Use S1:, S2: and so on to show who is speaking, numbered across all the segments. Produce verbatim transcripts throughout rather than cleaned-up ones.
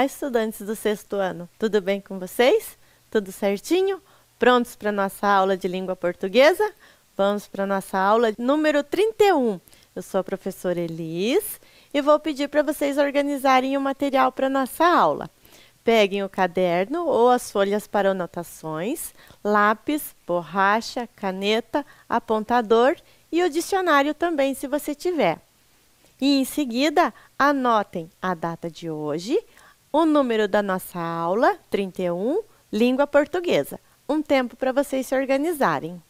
S1: estudantes do sexto ano? Tudo bem com vocês? Tudo certinho? Prontos para a nossa aula de língua portuguesa? Vamos para a nossa aula número trinta e um. Eu sou a professora Elis e vou pedir para vocês organizarem o material para a nossa aula. Peguem o caderno ou as folhas para anotações, lápis, borracha, caneta, apontador e o dicionário também, se você tiver. E em seguida, anotem a data de hoje, o número da nossa aula, trinta e um, língua portuguesa. Um tempo para vocês se organizarem.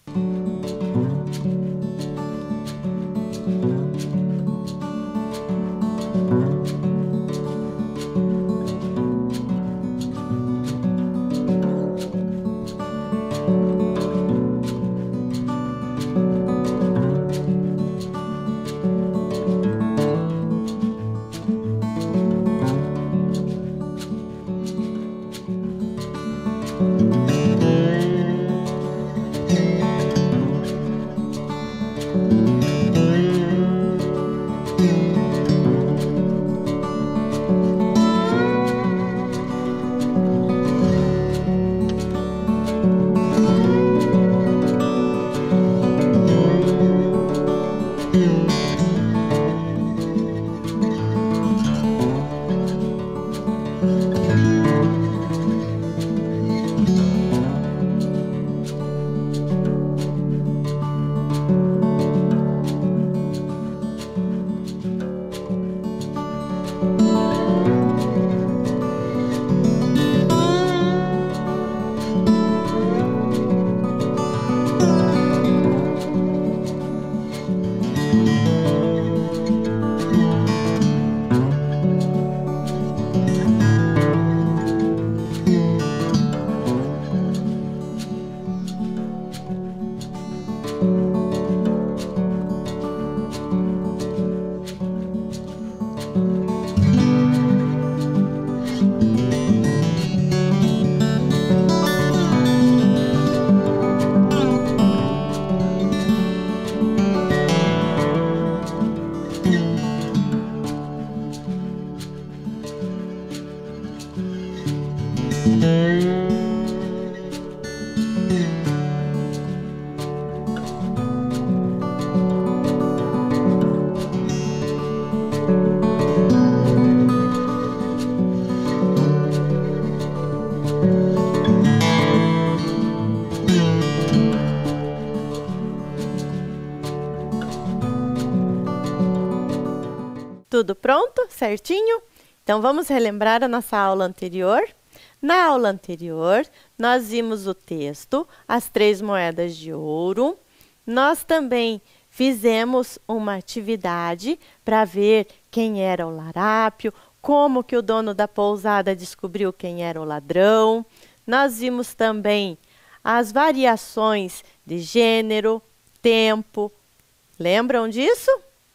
S1: Tudo pronto? Certinho? Então, vamos relembrar a nossa aula anterior. Na aula anterior, nós vimos o texto, as três moedas de ouro. Nós também fizemos uma atividade para ver quem era o larápio, como que o dono da pousada descobriu quem era o ladrão. Nós vimos também as variações de gênero, tempo. Lembram disso?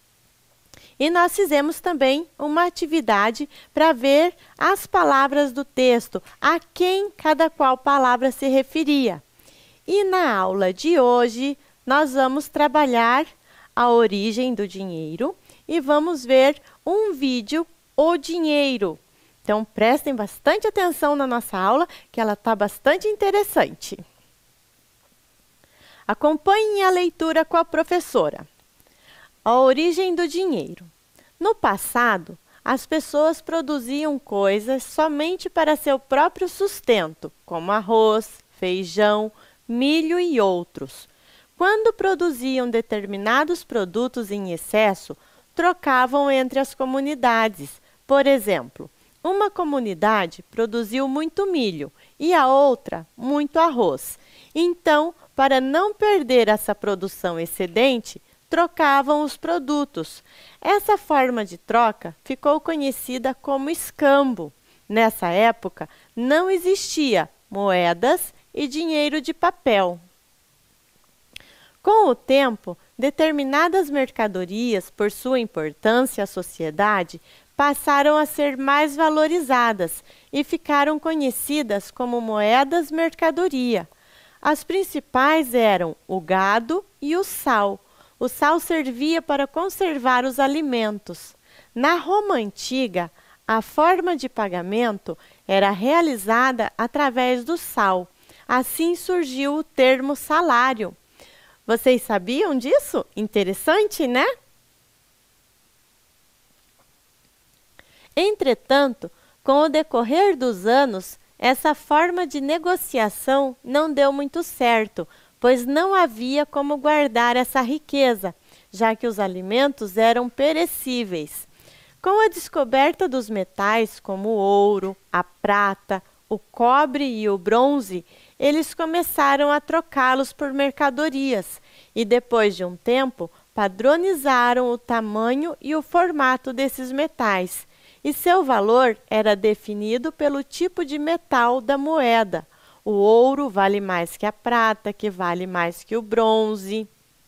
S1: E nós fizemos também uma atividade para ver as palavras do texto, a quem cada qual palavra se referia. E na aula de hoje, nós vamos trabalhar a origem do dinheiro e vamos ver um vídeo, o dinheiro. Então, prestem bastante atenção na nossa aula, que ela está bastante interessante. Acompanhem a leitura com a professora. A origem do dinheiro. No passado, as pessoas produziam coisas somente para seu próprio sustento, como arroz, feijão, milho e outros. Quando produziam determinados produtos em excesso, trocavam entre as comunidades. Por exemplo, uma comunidade produziu muito milho e a outra muito arroz. Então, para não perder essa produção excedente, trocavam os produtos. Essa forma de troca ficou conhecida como escambo. Nessa época, não existia moedas e dinheiro de papel. Com o tempo, determinadas mercadorias, por sua importância à sociedade, passaram a ser mais valorizadas e ficaram conhecidas como moedas mercadoria. As principais eram o gado e o sal. O sal servia para conservar os alimentos. Na Roma antiga, A forma de pagamento era realizada através do sal. Assim surgiu o termo salário. Vocês sabiam disso? Interessante, né? Entretanto, com o decorrer dos anos, essa forma de negociação não deu muito certo, pois não havia como guardar essa riqueza, já que os alimentos eram perecíveis. Com a descoberta dos metais como o ouro, a prata, o cobre e o bronze, eles começaram a trocá-los por mercadorias e, depois de um tempo, padronizaram o tamanho e o formato desses metais. E seu valor era definido pelo tipo de metal da moeda. O ouro vale mais que a prata, que vale mais que o bronze.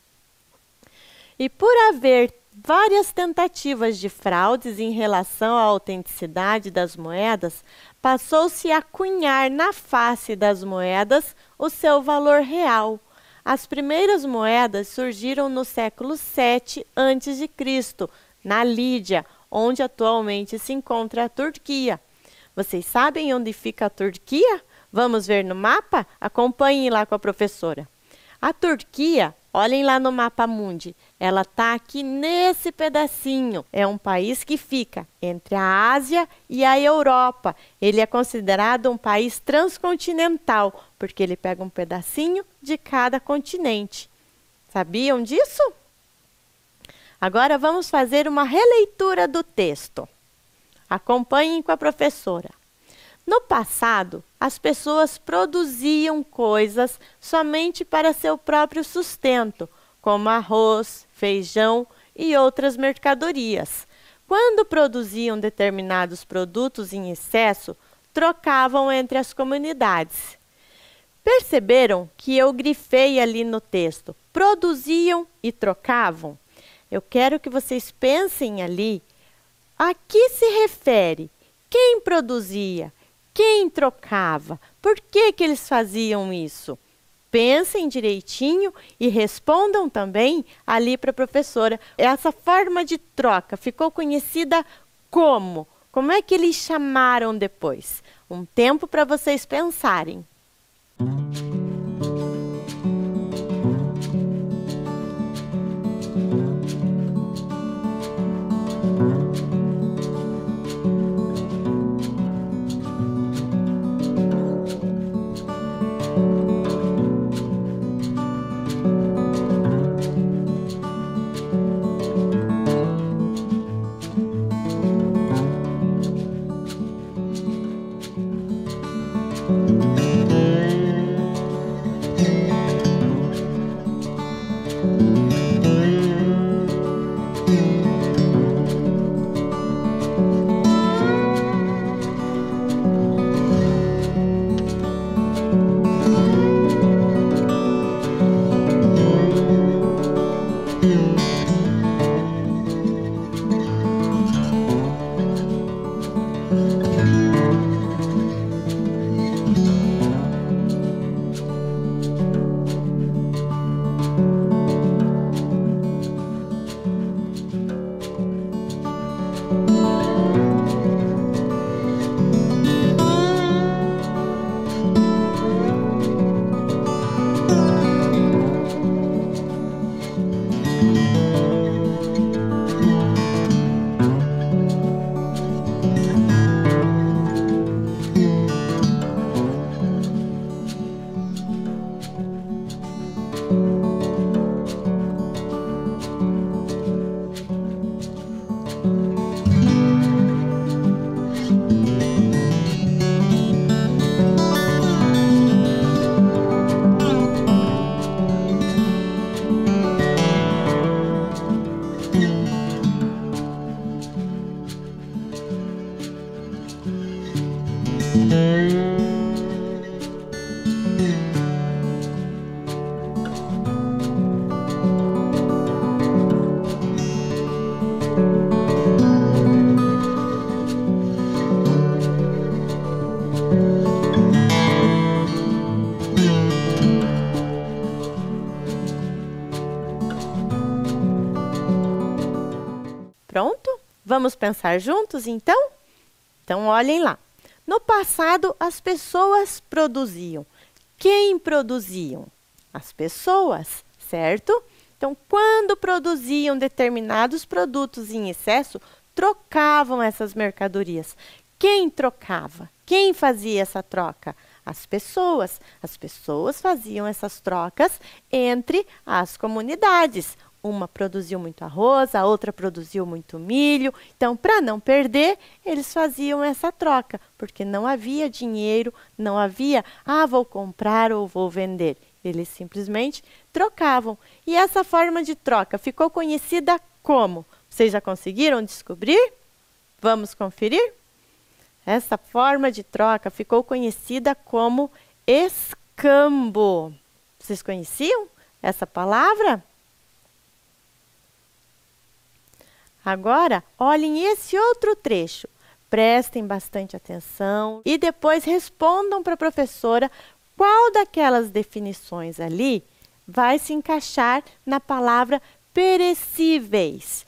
S1: E por haver várias tentativas de fraudes em relação à autenticidade das moedas, passou-se a cunhar na face das moedas o seu valor real. As primeiras moedas surgiram no século sete antes de Cristo, na Lídia, onde atualmente se encontra a Turquia. Vocês sabem onde fica a Turquia? Vamos ver no mapa? Acompanhem lá com a professora. A Turquia, olhem lá no mapa mundi, ela está aqui nesse pedacinho. É um país que fica entre a Ásia e a Europa. Ele é considerado um país transcontinental, porque ele pega um pedacinho de cada continente. Sabiam disso? Agora vamos fazer uma releitura do texto. Acompanhem com a professora. No passado, as pessoas produziam coisas somente para seu próprio sustento, como arroz, feijão e outras mercadorias. Quando produziam determinados produtos em excesso, trocavam entre as comunidades. Perceberam que eu grifei ali no texto? Produziam e trocavam? Eu quero que vocês pensem ali a que se refere, quem produzia, quem trocava, por que que eles faziam isso? Pensem direitinho e respondam também ali para a professora. Essa forma de troca ficou conhecida como? Como é que eles chamaram depois? Um tempo para vocês pensarem. Pronto? Vamos pensar juntos, então? Então, olhem lá. No passado, as pessoas produziam. Quem produziam? As pessoas, certo? Então, quando produziam determinados produtos em excesso, trocavam essas mercadorias. Quem trocava? Quem fazia essa troca? As pessoas. As pessoas faziam essas trocas entre as comunidades. Uma produziu muito arroz, a outra produziu muito milho. Então, para não perder, eles faziam essa troca, porque não havia dinheiro, não havia, ah, vou comprar ou vou vender. Eles simplesmente trocavam. E essa forma de troca ficou conhecida como? Vocês já conseguiram descobrir? Vamos conferir? Essa forma de troca ficou conhecida como escambo. Vocês conheciam essa palavra? Agora, olhem esse outro trecho. Prestem bastante atenção e depois respondam para a professora qual daquelas definições ali vai se encaixar na palavra perecíveis.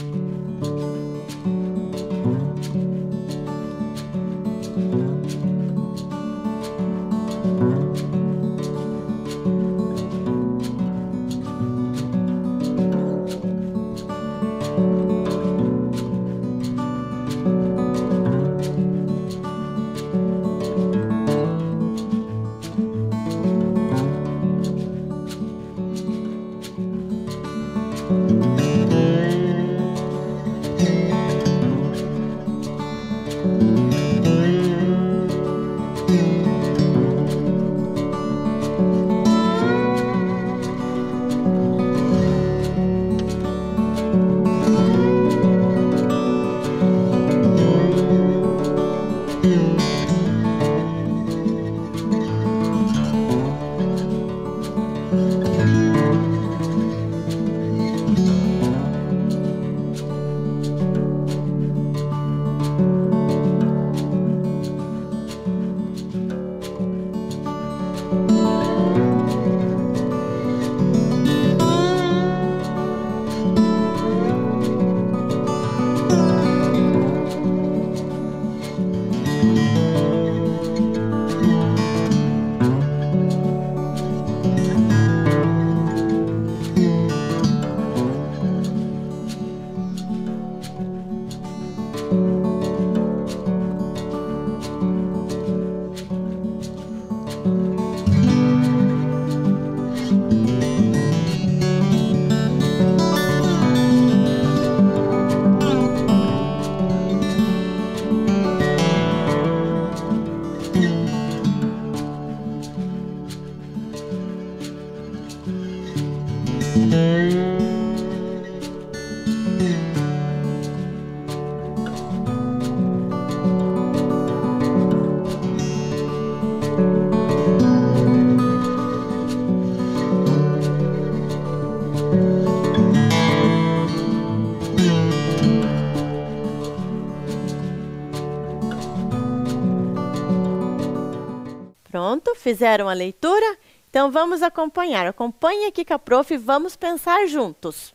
S1: Pronto, fizeram a leitura? Então, vamos acompanhar. Acompanhe aqui com a prof e vamos pensar juntos.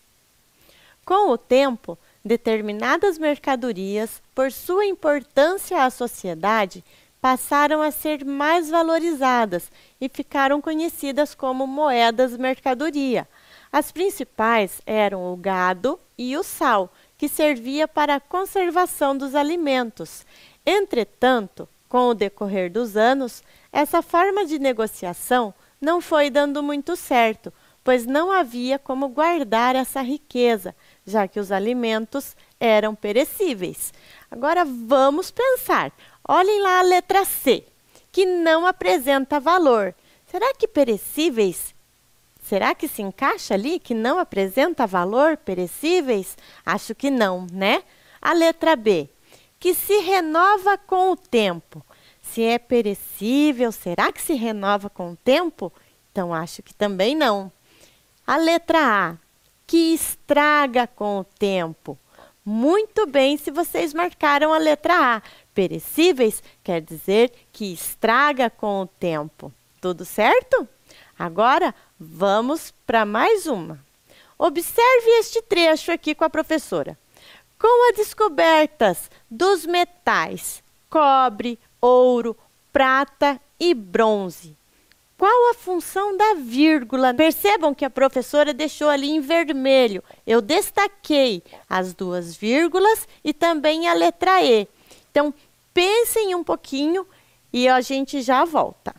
S1: Com o tempo, determinadas mercadorias, por sua importância à sociedade, passaram a ser mais valorizadas e ficaram conhecidas como moedas mercadoria. As principais eram o gado e o sal, que servia para a conservação dos alimentos. Entretanto, com o decorrer dos anos, essa forma de negociação não foi dando muito certo, pois não havia como guardar essa riqueza, já que os alimentos eram perecíveis. Agora vamos pensar. Olhem lá a letra C, que não apresenta valor. Será que perecíveis? Será que se encaixa ali que não apresenta valor, perecíveis? Acho que não, né? A letra B, que se renova com o tempo. Se é perecível, será que se renova com o tempo? Então, acho que também não. A letra A, que estraga com o tempo. Muito bem se vocês marcaram a letra A. Perecíveis quer dizer que estraga com o tempo. Tudo certo? Agora, vamos para mais uma. Observe este trecho aqui com a professora. Com as descobertas dos metais cobre, ouro, prata e bronze, qual a função da vírgula? Percebam que a professora deixou ali em vermelho. Eu destaquei as duas vírgulas e também a letra E. Então, pensem um pouquinho e a gente já volta.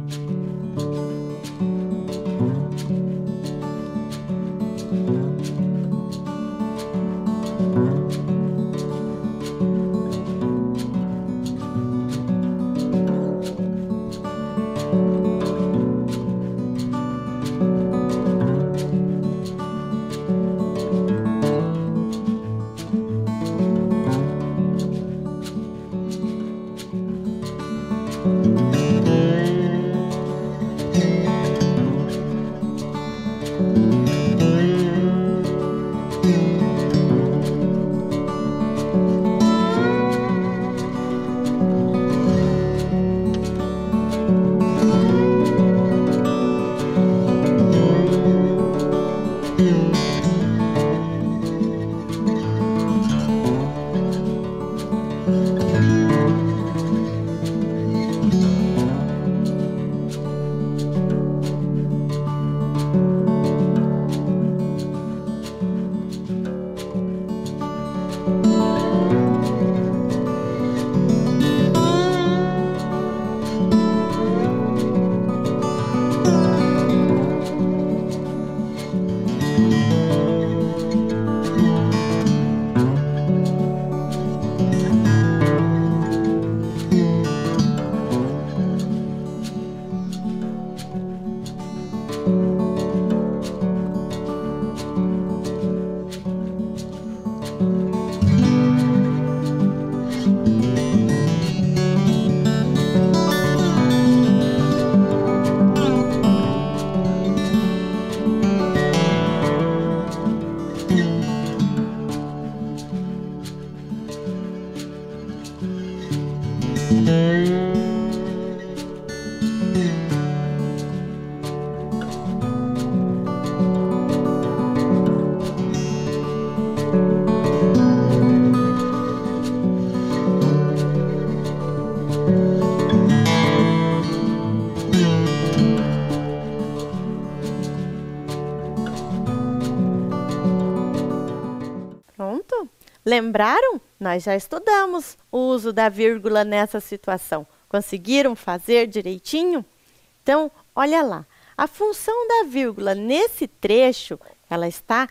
S1: Pronto? Lembraram? Nós já estudamos o uso da vírgula nessa situação. Conseguiram fazer direitinho? Então, olha lá. A função da vírgula nesse trecho, ela está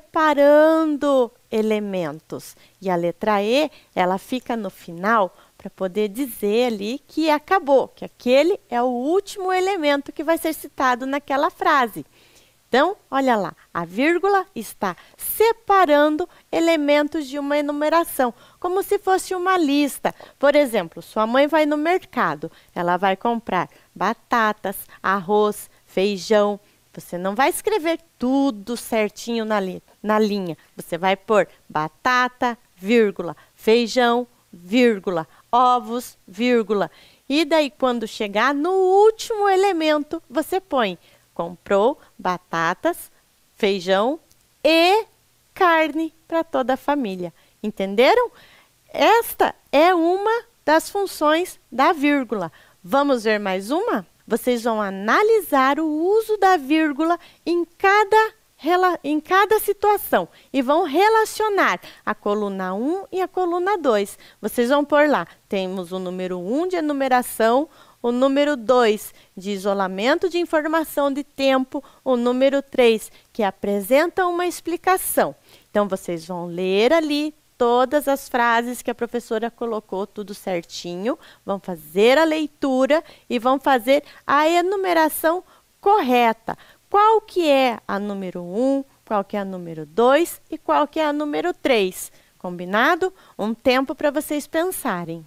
S1: separando elementos. E a letra E, ela fica no final para poder dizer ali que acabou, que aquele é o último elemento que vai ser citado naquela frase. Então, olha lá, a vírgula está separando elementos de uma enumeração, como se fosse uma lista. Por exemplo, sua mãe vai no mercado, ela vai comprar batatas, arroz, feijão. Você não vai escrever tudo certinho na, li na linha. Você vai pôr batata, vírgula, feijão, vírgula, ovos, vírgula. E daí, quando chegar no último elemento, você põe comprou batatas, feijão e carne para toda a família. Entenderam? Esta é uma das funções da vírgula. Vamos ver mais uma? Vocês vão analisar o uso da vírgula em cada, em cada situação e vão relacionar a coluna um e a coluna dois. Vocês vão pôr lá, temos o número um de enumeração, o número dois de isolamento de informação de tempo, o número três que apresenta uma explicação. Então, vocês vão ler ali todas as frases que a professora colocou, tudo certinho, vão fazer a leitura e vão fazer a enumeração correta. Qual que é a número um, qual que é a número dois e qual que é a número três. Combinado? Um tempo para vocês pensarem.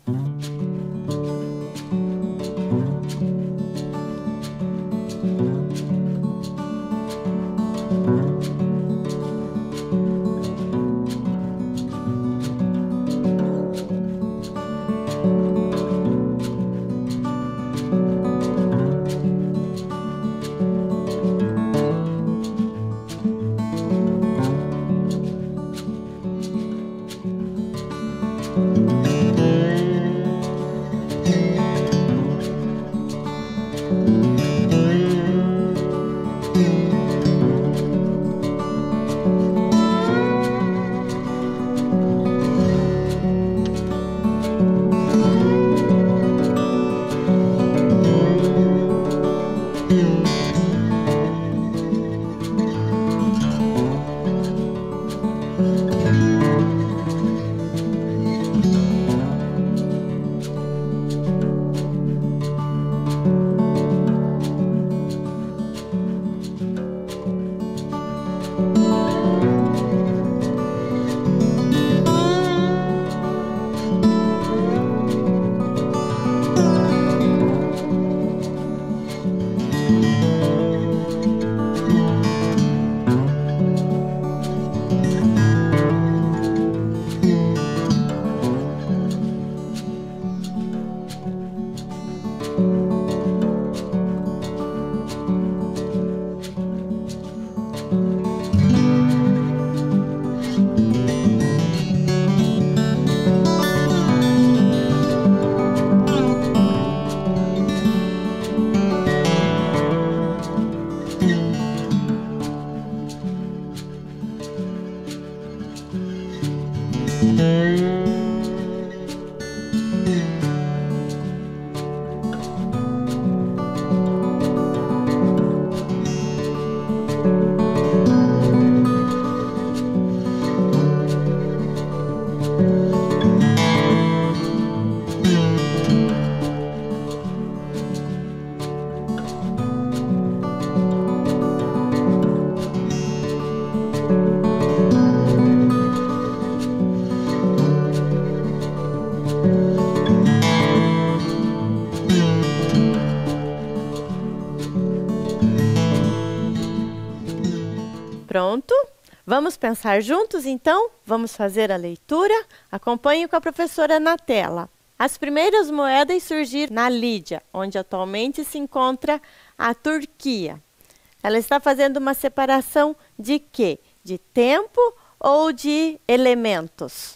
S1: Pronto? Vamos pensar juntos, então? Vamos fazer a leitura? Acompanhe com a professora na tela. As primeiras moedas surgiram na Lídia, onde atualmente se encontra a Turquia. Ela está fazendo uma separação de quê? De tempo ou de elementos?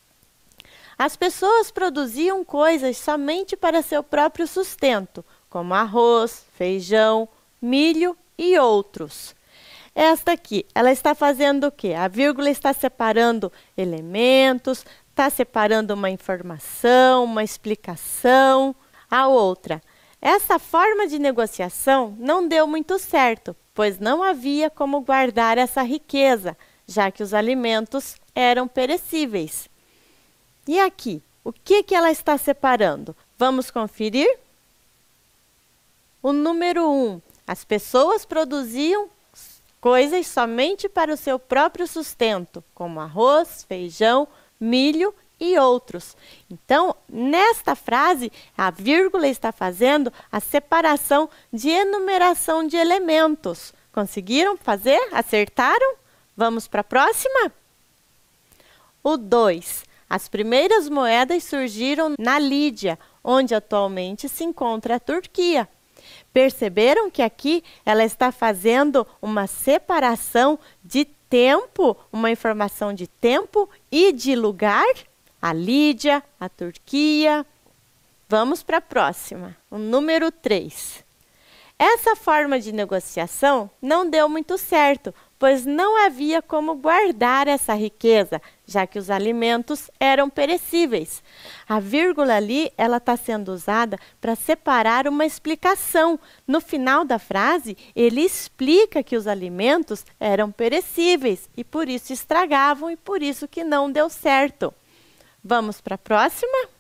S1: As pessoas produziam coisas somente para seu próprio sustento, como arroz, feijão, milho e outros. Esta aqui, ela está fazendo o quê? A vírgula está separando elementos, está separando uma informação, uma explicação. A outra, essa forma de negociação não deu muito certo, pois não havia como guardar essa riqueza, já que os alimentos eram perecíveis. E aqui, o que que ela está separando? Vamos conferir? O número um, as pessoas produziam coisas somente para o seu próprio sustento, como arroz, feijão, milho e outros. Então, nesta frase, a vírgula está fazendo a separação de enumeração de elementos. Conseguiram fazer? Acertaram? Vamos para a próxima? O dois. As primeiras moedas surgiram na Lídia, onde atualmente se encontra a Turquia. Perceberam que aqui ela está fazendo uma separação de tempo, uma informação de tempo e de lugar? A Lídia, a Turquia. Vamos para a próxima, o número três. Essa forma de negociação não deu muito certo, pois não havia como guardar essa riqueza, já que os alimentos eram perecíveis. A vírgula ali, ela está sendo usada para separar uma explicação. No final da frase, ele explica que os alimentos eram perecíveis e por isso estragavam e por isso que não deu certo. Vamos para a próxima?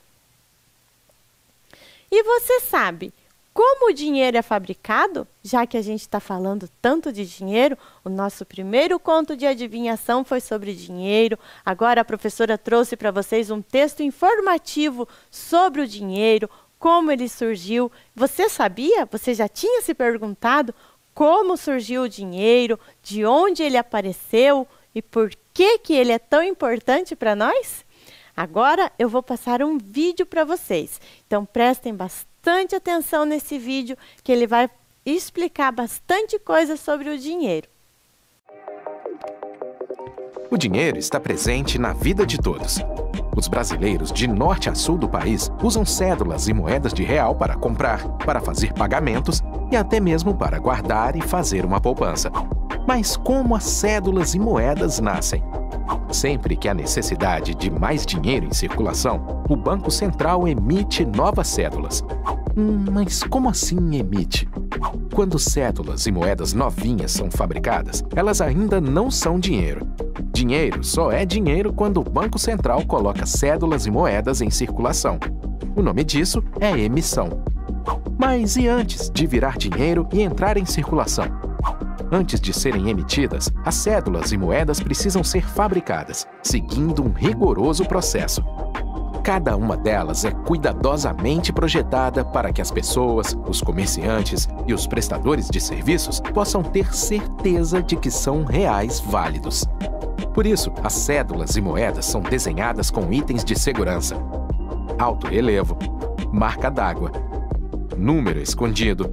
S1: E você sabe como o dinheiro é fabricado? Já que a gente está falando tanto de dinheiro, o nosso primeiro conto de adivinhação foi sobre dinheiro. Agora a professora trouxe para vocês um texto informativo sobre o dinheiro, como ele surgiu. Você sabia? Você já tinha se perguntado como surgiu o dinheiro, de onde ele apareceu e por que que ele é tão importante para nós? Agora eu vou passar um vídeo para vocês. Então prestem bastante Bastante atenção nesse vídeo, que ele vai explicar bastante coisa sobre o dinheiro.
S2: O dinheiro está presente na vida de todos. Os brasileiros de norte a sul do país usam cédulas e moedas de real para comprar, para fazer pagamentos e até mesmo para guardar e fazer uma poupança. Mas como as cédulas e moedas nascem? Sempre que há necessidade de mais dinheiro em circulação, o Banco Central emite novas cédulas. Hum, mas como assim emite? Quando cédulas e moedas novinhas são fabricadas, elas ainda não são dinheiro. Dinheiro só é dinheiro quando o Banco Central coloca cédulas e moedas em circulação. O nome disso é emissão. Mas e antes de virar dinheiro e entrar em circulação? Antes de serem emitidas, as cédulas e moedas precisam ser fabricadas, seguindo um rigoroso processo. Cada uma delas é cuidadosamente projetada para que as pessoas, os comerciantes e os prestadores de serviços possam ter certeza de que são reais válidos. Por isso, as cédulas e moedas são desenhadas com itens de segurança: alto relevo, marca d'água, número escondido.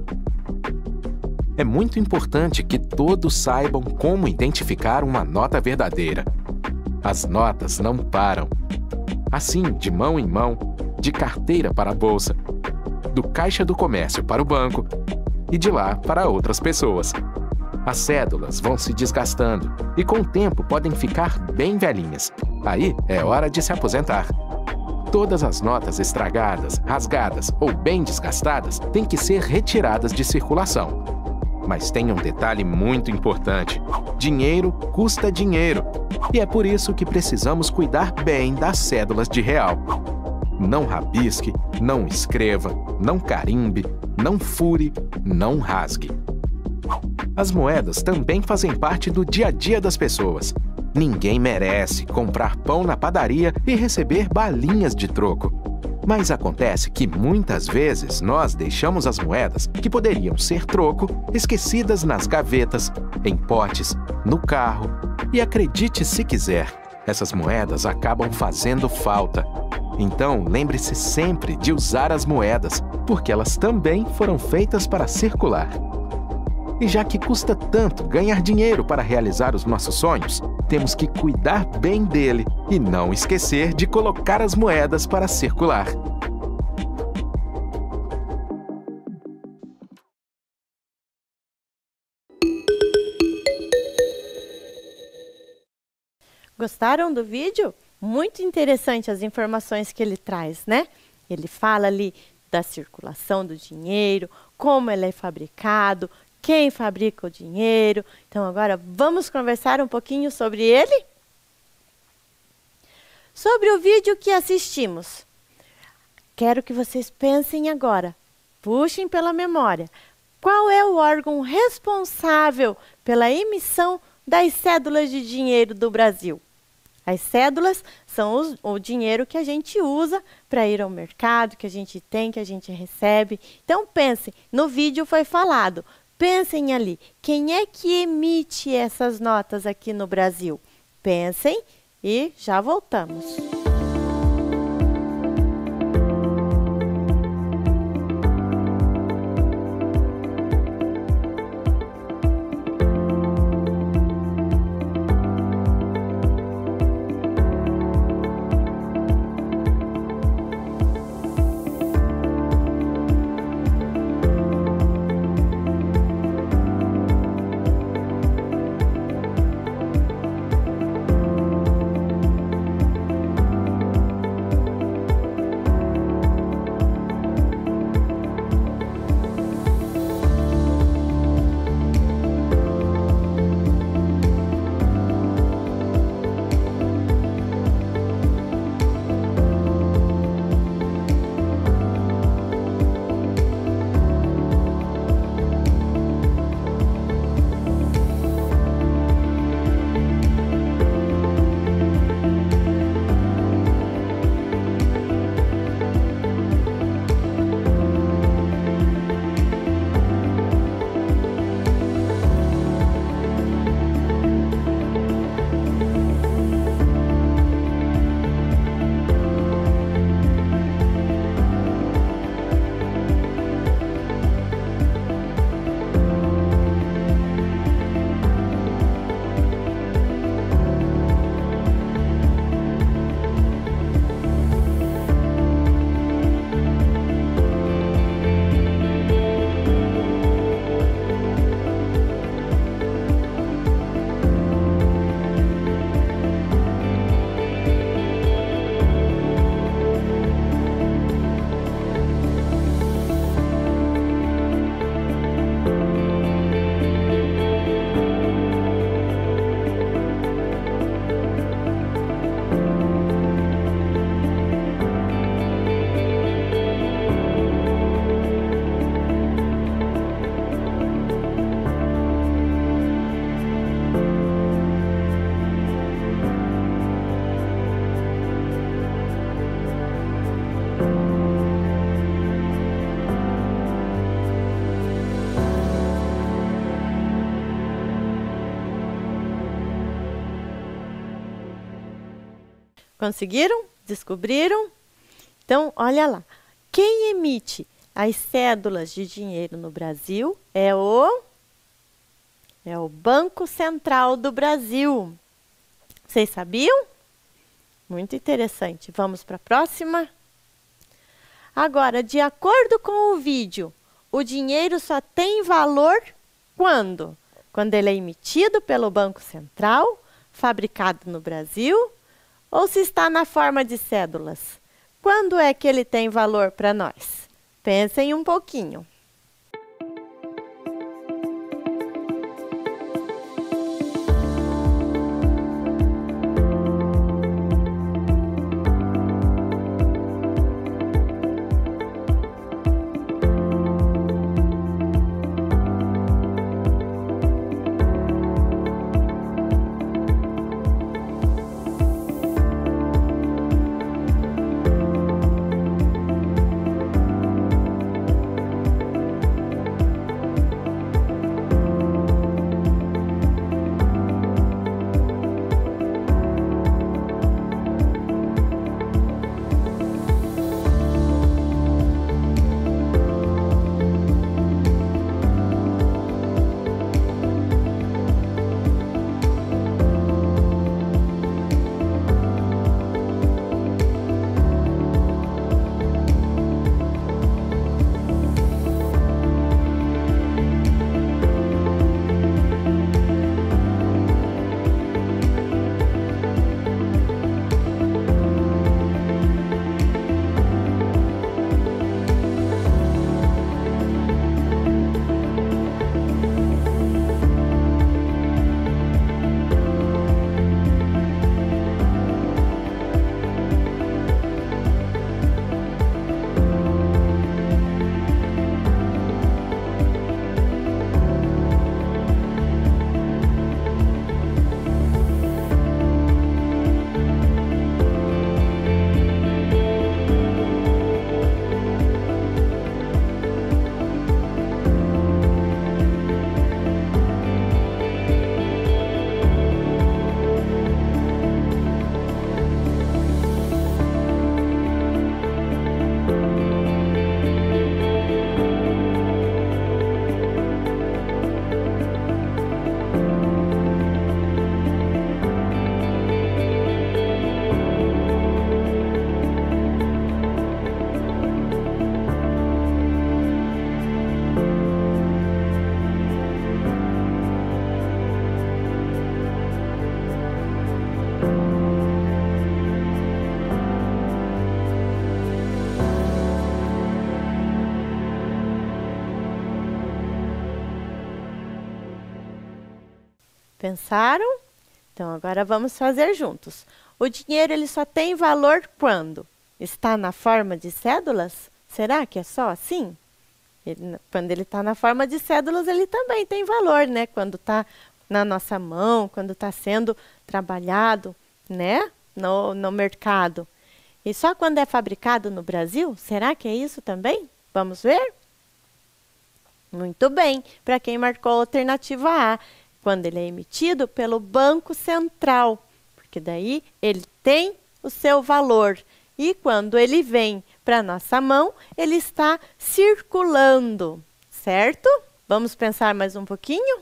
S2: É muito importante que todos saibam como identificar uma nota verdadeira. As notas não param. Assim, de mão em mão, de carteira para a bolsa, do caixa do comércio para o banco e de lá para outras pessoas. As cédulas vão se desgastando e com o tempo podem ficar bem velhinhas. Aí é hora de se aposentar. Todas as notas estragadas, rasgadas ou bem desgastadas têm que ser retiradas de circulação. Mas tem um detalhe muito importante: dinheiro custa dinheiro. E é por isso que precisamos cuidar bem das cédulas de real. Não rabisque, não escreva, não carimbe, não fure, não rasgue. As moedas também fazem parte do dia a dia das pessoas. Ninguém merece comprar pão na padaria e receber balinhas de troco. Mas acontece que muitas vezes nós deixamos as moedas, que poderiam ser troco, esquecidas nas gavetas, em potes, no carro. E acredite se quiser, essas moedas acabam fazendo falta. Então, lembre-se sempre de usar as moedas, porque elas também foram feitas para circular. E já que custa tanto ganhar dinheiro para realizar os nossos sonhos, temos que cuidar bem dele e não esquecer de colocar as moedas para circular.
S1: Gostaram do vídeo? Muito interessante as informações que ele traz, né? Ele fala ali da circulação do dinheiro, como ele é fabricado, quem fabrica o dinheiro. Então agora vamos conversar um pouquinho sobre ele? Sobre o vídeo que assistimos. Quero que vocês pensem agora, puxem pela memória. Qual é o órgão responsável pela emissão das cédulas de dinheiro do Brasil? As cédulas são os, o dinheiro que a gente usa para ir ao mercado, que a gente tem, que a gente recebe. Então pensem, no vídeo foi falado, pensem ali, quem é que emite essas notas aqui no Brasil? Pensem e já voltamos. Conseguiram? Descobriram? Então, olha lá. Quem emite as cédulas de dinheiro no Brasil é o, é o Banco Central do Brasil. Vocês sabiam? Muito interessante. Vamos para a próxima? Agora, de acordo com o vídeo, o dinheiro só tem valor quando? Quando ele é emitido pelo Banco Central, fabricado no Brasil, ou se está na forma de cédulas? Quando é que ele tem valor para nós? Pensem um pouquinho. Pensaram? Então, agora vamos fazer juntos. O dinheiro ele só tem valor quando? Está na forma de cédulas? Será que é só assim? Ele, quando ele está na forma de cédulas, ele também tem valor, né? Quando está na nossa mão, quando está sendo trabalhado, né? No, no mercado. E só quando é fabricado no Brasil? Será que é isso também? Vamos ver? Muito bem. Para quem marcou a alternativa A, quando ele é emitido pelo Banco Central, porque daí ele tem o seu valor. E quando ele vem para a nossa mão, ele está circulando, certo? Vamos pensar mais um pouquinho?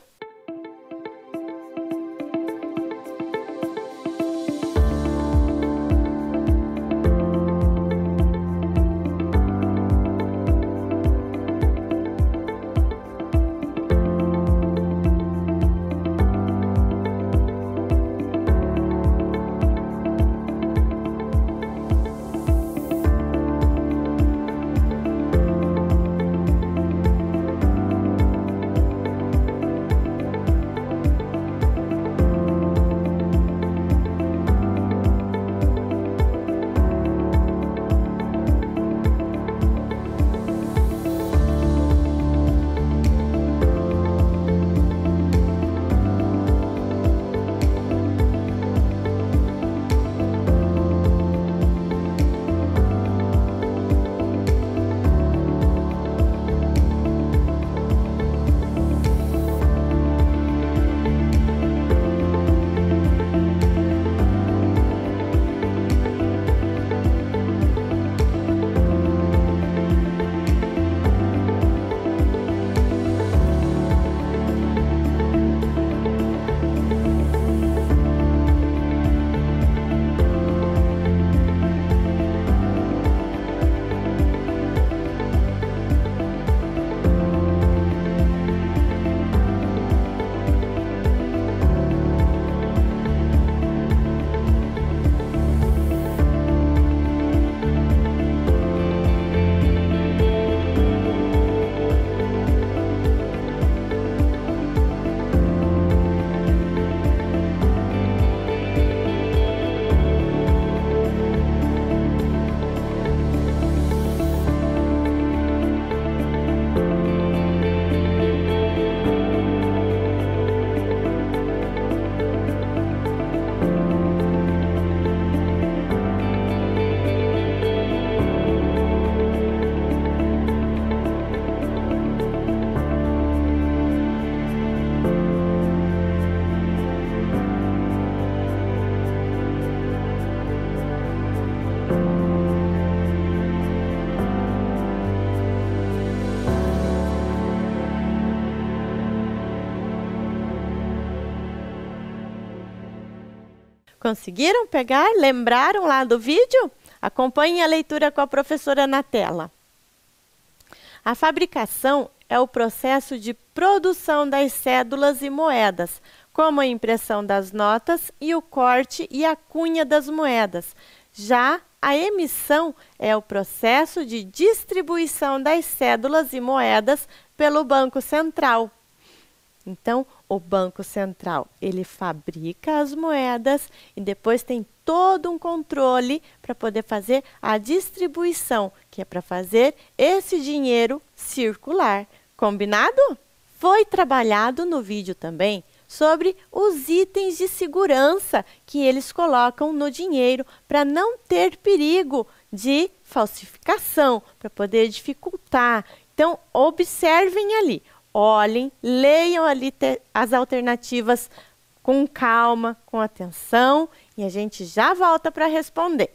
S1: Conseguiram pegar? Lembraram lá do vídeo? Acompanhem a leitura com a professora na tela. A fabricação é o processo de produção das cédulas e moedas, como a impressão das notas e o corte e a cunha das moedas. Já a emissão é o processo de distribuição das cédulas e moedas pelo Banco Central. Então, o Banco Central, ele fabrica as moedas e depois tem todo um controle para poder fazer a distribuição, que é para fazer esse dinheiro circular. Combinado? Foi trabalhado no vídeo também sobre os itens de segurança que eles colocam no dinheiro para não ter perigo de falsificação, para poder dificultar. Então, observem ali, olhem, leiam ali as alternativas com calma, com atenção, e a gente já volta para responder.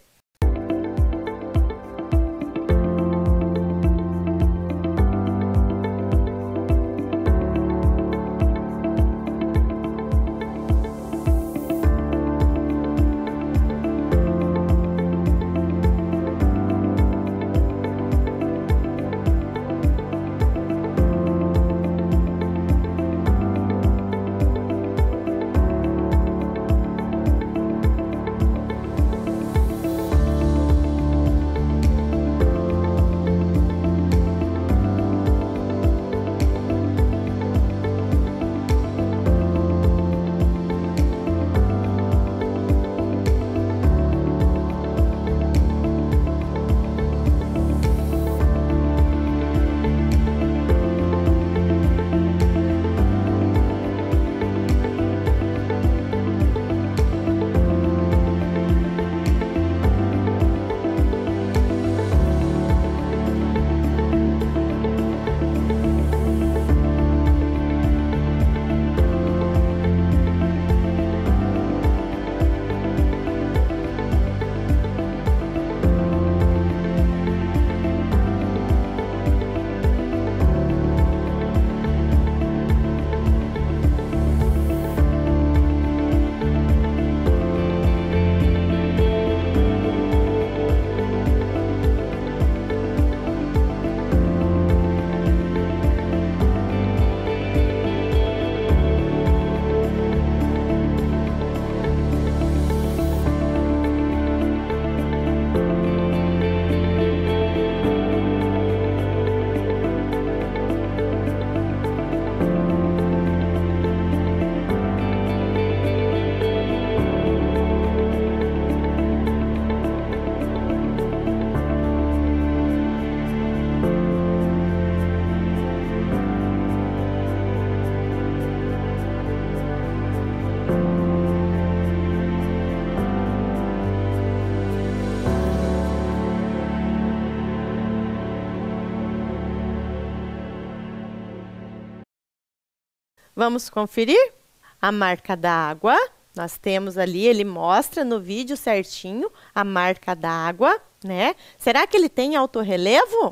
S1: Vamos conferir a marca d'água. Nós temos ali, ele mostra no vídeo certinho a marca d'água, né? Será que ele tem autorrelevo?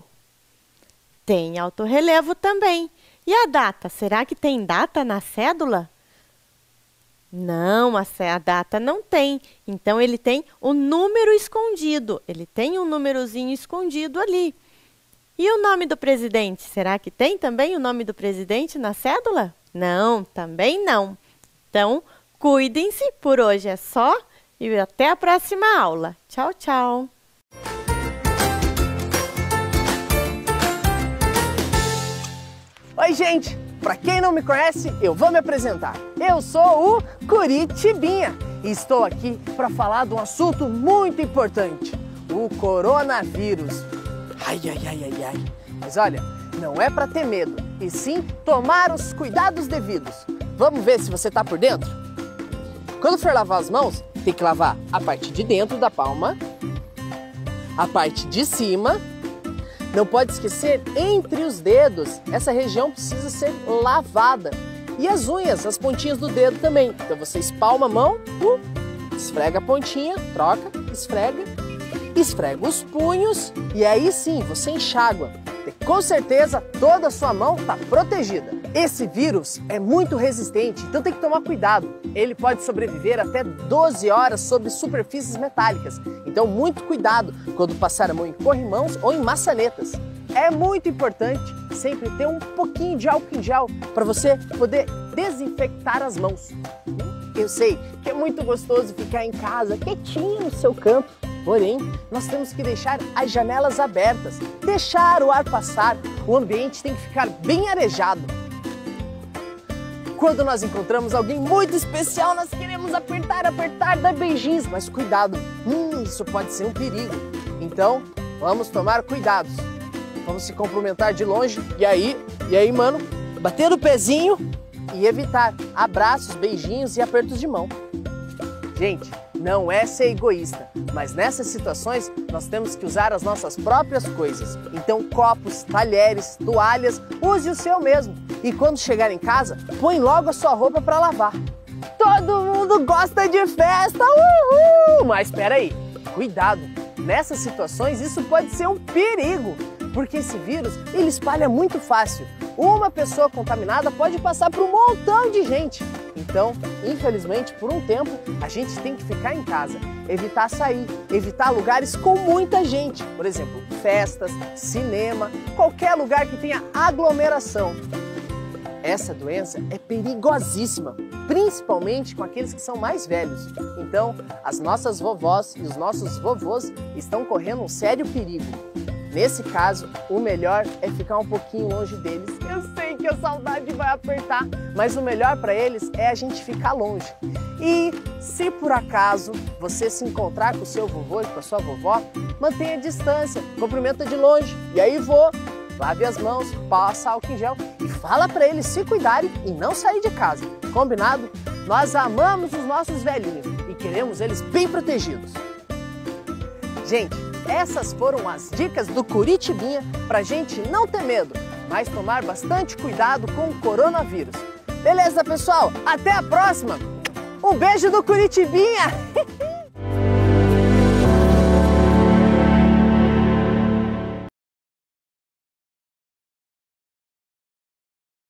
S1: Tem autorrelevo também. E a data? Será que tem data na cédula? Não, a, a data não tem. Então, ele tem o número escondido. Ele tem um númerozinho escondido ali. E o nome do presidente? Será que tem também o nome do presidente na cédula? Não, também não. Então, cuidem-se, por hoje é só e até a próxima aula. Tchau, tchau!
S3: Oi, gente! Para quem não me conhece, eu vou me apresentar. Eu sou o Curitibinha e estou aqui para falar de um assunto muito importante, o coronavírus. Ai, ai, ai, ai, ai. Mas olha, não é para ter medo, e sim tomar os cuidados devidos. Vamos ver se você está por dentro? Quando for lavar as mãos, tem que lavar a parte de dentro da palma, a parte de cima. Não pode esquecer entre os dedos, essa região precisa ser lavada. E as unhas, as pontinhas do dedo também. Então você espalma a mão, uh, esfrega a pontinha, troca, esfrega, esfrega os punhos e aí sim você enxágua. E com certeza toda a sua mão está protegida. Esse vírus é muito resistente, então tem que tomar cuidado. Ele pode sobreviver até doze horas sobre superfícies metálicas, então muito cuidado quando passar a mão em corrimãos ou em maçanetas. É muito importante sempre ter um pouquinho de álcool em gel para você poder desinfectar as mãos. Eu sei que é muito gostoso ficar em casa, quietinho no seu canto, porém, nós temos que deixar as janelas abertas, deixar o ar passar, o ambiente tem que ficar bem arejado. Quando nós encontramos alguém muito especial, nós queremos apertar, apertar, dar beijinhos, mas cuidado, hum, isso pode ser um perigo. Então, vamos tomar cuidados. Vamos se cumprimentar de longe, e aí, e aí, mano, bater o pezinho e evitar abraços, beijinhos e apertos de mão. Gente, não é ser egoísta, mas nessas situações nós temos que usar as nossas próprias coisas. Então, copos, talheres, toalhas, use o seu mesmo. E quando chegar em casa, põe logo a sua roupa para lavar. Todo mundo gosta de festa, uhul! Mas espera aí, cuidado, nessas situações isso pode ser um perigo, porque esse vírus ele espalha muito fácil. Uma pessoa contaminada pode passar para um montão de gente. Então, infelizmente, por um tempo, a gente tem que ficar em casa, evitar sair, evitar lugares com muita gente. Por exemplo, festas, cinema, qualquer lugar que tenha aglomeração. Essa doença é perigosíssima, principalmente com aqueles que são mais velhos. Então, as nossas vovós e os nossos vovôs estão correndo um sério perigo. Nesse caso, o melhor é ficar um pouquinho longe deles. Eu sei que a saudade vai apertar, mas o melhor para eles é a gente ficar longe. E se por acaso você se encontrar com o seu vovô e com a sua vovó, mantenha a distância, cumprimenta de longe. E aí, vô, lave as mãos, passa álcool em gel e fala para eles se cuidarem e não sair de casa. Combinado? Nós amamos os nossos velhinhos e queremos eles bem protegidos. Gente, essas foram as dicas do Curitibinha para a gente não ter medo, mas tomar bastante cuidado com o coronavírus. Beleza, pessoal? Até a próxima! Um beijo do Curitibinha!